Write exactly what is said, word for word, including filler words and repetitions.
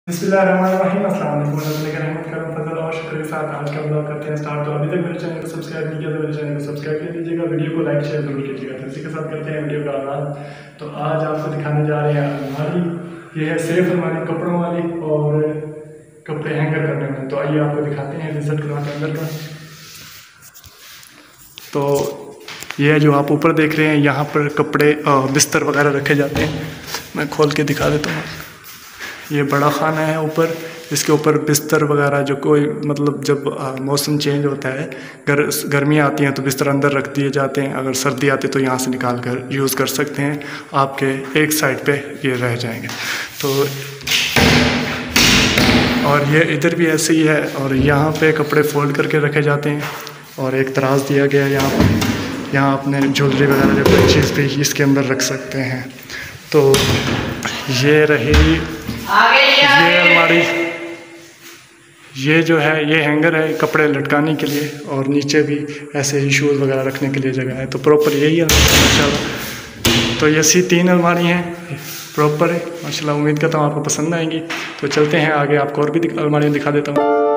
बिस्मिल्लाहिर्रहमानिर्रहीम, अस्सलाम वालेकुम रहमतुल्लाहि रहमत करम फजल और शुक्र के साथ आज का ब्लॉग करते हैं स्टार्ट। तो अभी तक मेरे चैनल को सब्सक्राइब नहीं किया तो मेरे चैनल को सब्सक्राइब कर लीजिएगा, वीडियो को लाइक शेयर जरूर कीजिएगा। तो इसी के साथ करते हैं वीडियो का आगाज। तो आज आपको दिखाने जा रहे हैं अलमारी। ये है सेफ अलमारी, कपड़ों वाली और कपड़े हैंगर करने में। तो आइए आपको दिखाते हैं रिजल्ट कराते अंदर का। तो ये जो आप ऊपर देख रहे हैं, यहाँ पर कपड़े बिस्तर वगैरह रखे जाते हैं। मैं खोल के दिखा देता हूँ। ये बड़ा खाना है ऊपर, इसके ऊपर बिस्तर वगैरह जो कोई मतलब जब आ, मौसम चेंज होता है, गर गर्मियाँ आती हैं तो बिस्तर अंदर रख दिए जाते हैं। अगर सर्दी आती है तो यहाँ से निकाल कर यूज़ कर सकते हैं। आपके एक साइड पे ये रह जाएंगे। तो और ये इधर भी ऐसे ही है। और यहाँ पे कपड़े फोल्ड करके रखे जाते हैं और एक तराज दिया गया है यहाँ पर। यहाँ अपने ज्वेलरी वगैरह जो कोई चीज़ भी इसके अंदर रख सकते हैं। तो ये रही ये अलमारी। ये जो है ये हैंगर है कपड़े लटकाने के लिए, और नीचे भी ऐसे ही शूज़ वगैरह रखने के लिए जगह है। तो प्रॉपर यही है माशाल्लाह। तो ये सी तीन अलमारी हैं प्रॉपर है माशाल्लाह। उम्मीद करता हूँ आपको पसंद आएंगी। तो चलते हैं आगे, आपको और भी अलमारियाँ दिखा देता हूँ।